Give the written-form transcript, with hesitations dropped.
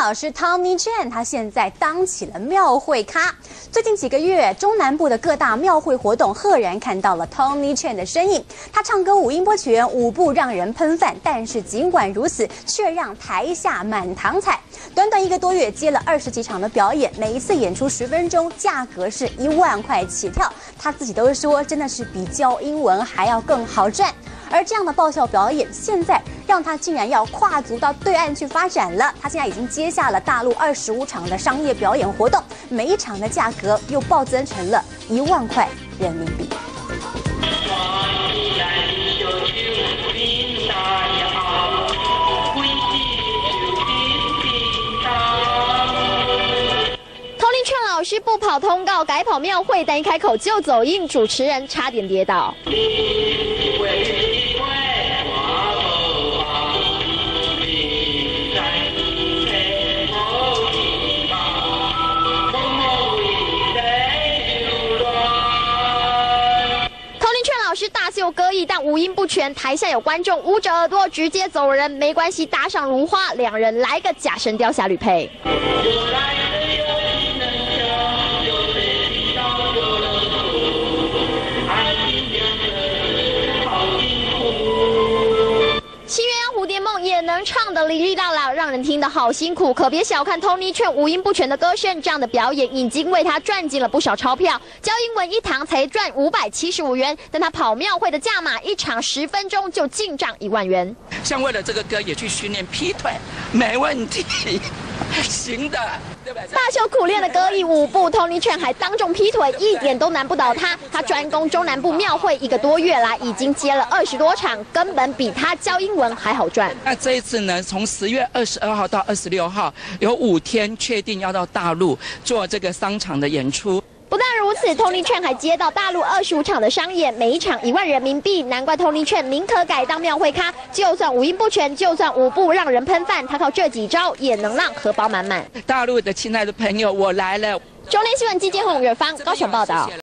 老师 Tony Chen， 他现在当起了庙会咖。最近几个月，中南部的各大庙会活动，赫然看到了 Tony Chen 的身影。他唱歌五音不全，舞步让人喷饭，但是尽管如此，却让台下满堂彩。短短1个多月，接了20几场的表演，每一次演出10分钟，价格是1万块起跳。他自己都说，真的是比教英文还要更好赚。而这样的爆笑表演，现在让他竟然要跨足到对岸去发展了。他现在已经接下了大陆25场的商业表演活动，每一场的价格又暴增成了1万块人民币。 Tony Chen 老师不跑通告，改跑庙会，但一开口就走音，主持人差点跌倒。老师大秀歌艺，但五音不全，台下有观众捂着耳朵直接走人，没关系，搭上如花，两人来个假神雕侠侣配。蝴蝶梦也能唱得哩哩啦啦，让人听得好辛苦。可别小看 Tony Chen 五音不全的歌声，这样的表演已经为他赚进了不少钞票。教英文一堂才赚575元，但他跑庙会的价码一场10分钟就进账1万元。 像为了这个歌也去训练劈腿，没问题，行的。 大秀苦练的歌艺舞步 ，Tony Chen 还当众劈腿，一点都难不倒他。他专攻中南部庙会1个多月来，已经接了20多场，根本比他教英文还好赚。 那这一次呢，从10月22号到26号，有5天确定要到大陆做这个商场的演出。 不但如此 ，Tony Chen 还接到大陆25场的商演，每一场1万人民币。难怪 Tony Chen 宁可改当庙会咖，就算五音不全，就算舞步让人喷饭，他靠这几招也能让荷包满满。 大陆的亲爱的朋友，我来了。 中联新闻季建宏、远方高雄报道。